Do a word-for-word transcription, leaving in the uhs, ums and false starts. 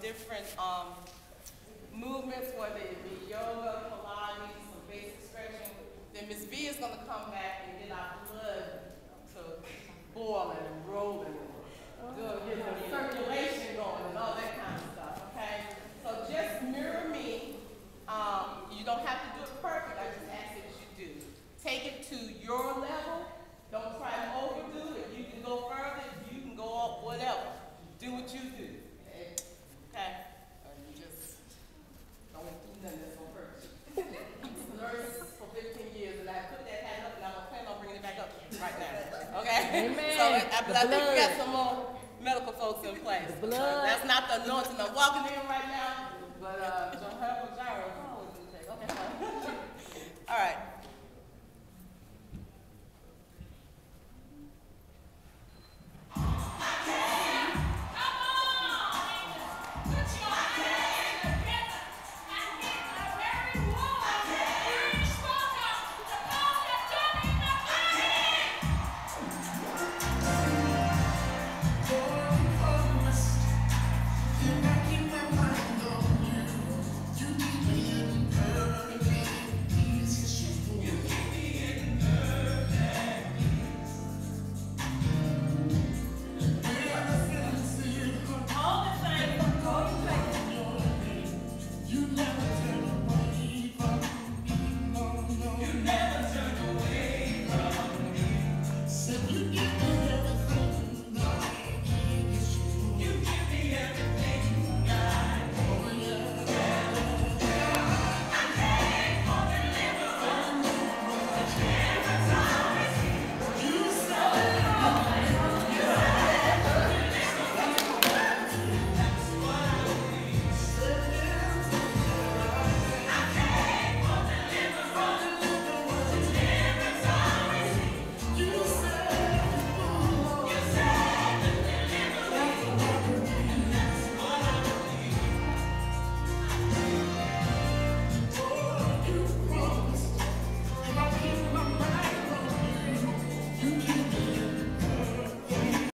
different um, movements, whether it be yoga, Pilates, some basic stretching. Then Miss V is going to come back and get our blood to boiling and rolling, and get the circulation going and all that kind of stuff, okay? So just mirror me. Um, you don't have to do it perfect. I just ask that you do. Take it to your level. Don't try to overdo it. You can go further. You can go up, whatever. Do what you do. Okay? Okay? Or you just don't do nothing that's on purpose. I was a nurse for fifteen years, and I put that hand up, and I'm planning on bringing it back up right now. Okay? Amen. So I, I, I think we got some more medical folks in place. The blood. That's not the anointing I'm walking in right now, but uh, Jehovah Jireh. Okay. All right.